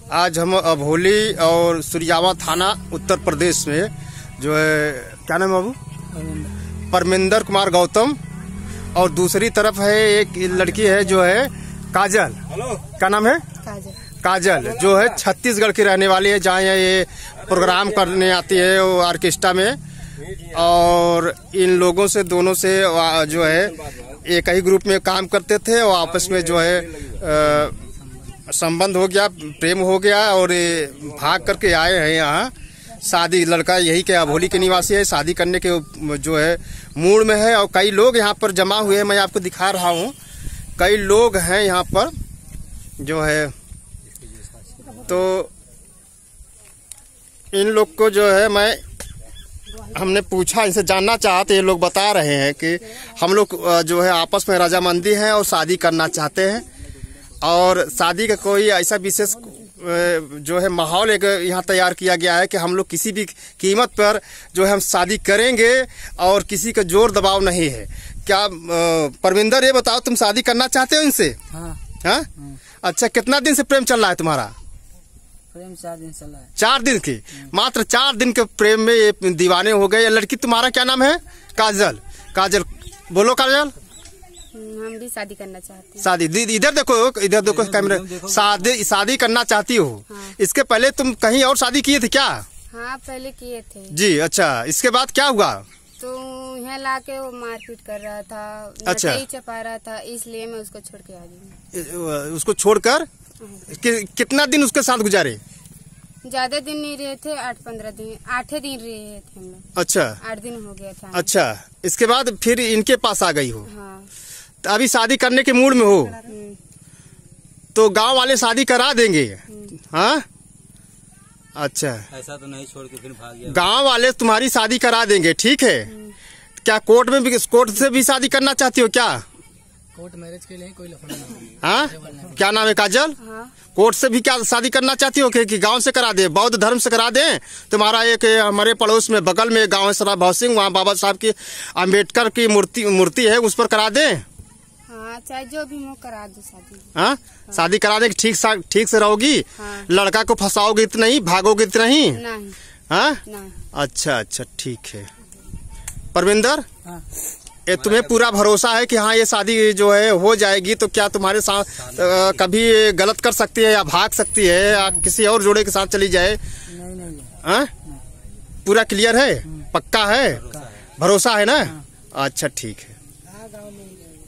आज हम अभोली और सुरजावा थाना उत्तर प्रदेश में जो है, क्या नाम है बाबू? परमिंदर कुमार गौतम, और दूसरी तरफ है एक लड़की है जो है काजल। क्या नाम है? काजल, जो है छत्तीसगढ़ की रहने वाली है, जहाँ ये प्रोग्राम करने आती है वो ऑर्केस्ट्रा में। और इन लोगों से, दोनों से जो है एक ही ग्रुप में काम करते थे और आपस में जो है संबंध हो गया, प्रेम हो गया और ये भाग करके आए हैं यहाँ शादी। लड़का यही के अभोली के निवासी है, शादी करने के जो है मूड में है। और कई लोग यहाँ पर जमा हुए हैं, मैं आपको दिखा रहा हूँ, कई लोग हैं यहाँ पर जो है। तो इन लोग को जो है हमने पूछा, इनसे जानना चाहते, ये लोग बता रहे हैं कि हम लोग जो है आपस में रजामंदी हैं और शादी करना चाहते हैं। और शादी का कोई ऐसा विशेष जो है माहौल एक यहाँ तैयार किया गया है कि हम लोग किसी भी कीमत पर जो है हम शादी करेंगे और किसी का जोर दबाव नहीं है। क्या परमिंदर, ये बताओ, तुम शादी करना चाहते हो इनसे? हाँ? अच्छा, कितना दिन से प्रेम चल रहा है तुम्हारा? प्रेम 4 दिन चला है। 4 दिन की? मात्र 4 दिन के प्रेम में ये दीवाने हो गए। लड़की तुम्हारा क्या नाम है? काजल। काजल, बोलो काजल। हम भी शादी करना चाहते हैं। शादी, इधर देखो कैमरे। शादी करना चाहती हो? हाँ। इसके पहले तुम कहीं और शादी किए थे क्या? हाँ, पहले किए थे जी। अच्छा, इसके बाद क्या हुआ? तो यहाँ लाके वो मारपीट कर रहा था, अच्छा, चपा रहा था, इसलिए मैं उसको छोड़ के आ गई। उसको छोड़कर कितना दिन उसके साथ गुजारे? ज्यादा दिन नहीं रहे थे, 8-15 दिन, 8 दिन रहे थे हम लोग। अच्छा, 8 दिन हो गया था। अच्छा, इसके बाद फिर इनके पास आ गई हो? हाँ। तो अभी शादी करने के मूड में हो तो गांव वाले शादी करा देंगे? हाँ, अच्छा, ऐसा तो नहीं छोड़ के फिर भाग गया। गांव वाले तुम्हारी शादी करा देंगे, ठीक है। क्या कोर्ट में भी, कोर्ट से भी शादी करना चाहती हो क्या? कोर्ट मैरिज के लिए कोई लफड़ा नहीं। हाँ, क्या नाम है? काजल। हाँ। कोर्ट से भी क्या शादी करना चाहती हो कि गांव से करा दे, बौद्ध धर्म से करा दें? तुम्हारा एक हमारे पड़ोस में बगल में गांव है सरा भव सिंह, वहाँ बाबा साहब की अम्बेडकर की मूर्ति है, उस पर करा दें? हाँ, चाहे जो भी हो करा दो शादी। हाँ, शादी करा दें, ठीक से रहोगी? हाँ। लड़का को फंसाओगे तो नहीं, भागोगे तो नहीं? नहीं। हाँ, नहीं। अच्छा, ठीक है। परमिंदर, हाँ। ये तुम्हें पूरा भरोसा है कि हाँ ये शादी जो है हो जाएगी? तो क्या तुम्हारे साथ कभी गलत कर सकती है या भाग सकती है या किसी और जोड़े के साथ चली जाए? नहीं। हाँ, पूरा क्लियर है, पक्का है, भरोसा है ना? अच्छा, ठीक है।